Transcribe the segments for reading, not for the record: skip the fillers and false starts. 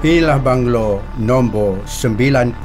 Inilah banglo nombor 99.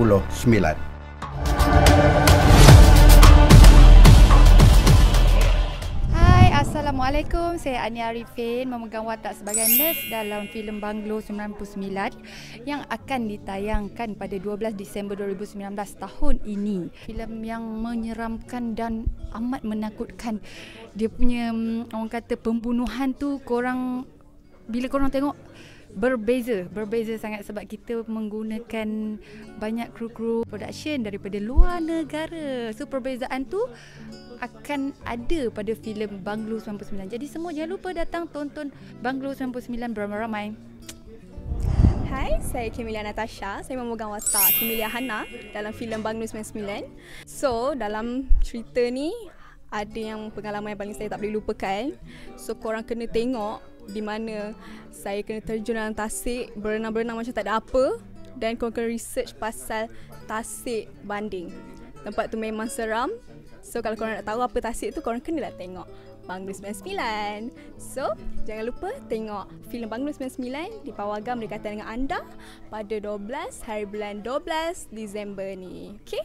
Assalamualaikum, saya Ania Arifin memegang watak sebagai nurse dalam filem Banglo 99 yang akan ditayangkan pada 12 Disember 2019 tahun ini. Filem yang menyeramkan dan amat menakutkan. Dia punya orang kata pembunuhan tu bila korang tengok berbeza sangat sebab kita menggunakan banyak kru-kru production daripada luar negara. So perbezaan tu akan ada pada filem Banglo 99. Jadi semua jangan lupa datang tonton Banglo 99 beramai-ramai. Hai, saya Kemilia Natasha. Saya memegang watak Kemilia Hana dalam filem Banglo 99. So, dalam cerita ni ada yang pengalaman yang paling saya tak boleh lupakan. So, korang kena tengok di mana saya kena terjun dalam tasik, berenang-berenang macam tak ada apa, dan korang kena research pasal tasik banding. Tempat tu memang seram. So kalau korang nak tahu apa tasik tu, korang kenalah tengok Banglo 99. So jangan lupa tengok filem Banglo 99 di Pawagam berdekatan dengan anda pada 12 hari bulan 12 Disember ni. Okay?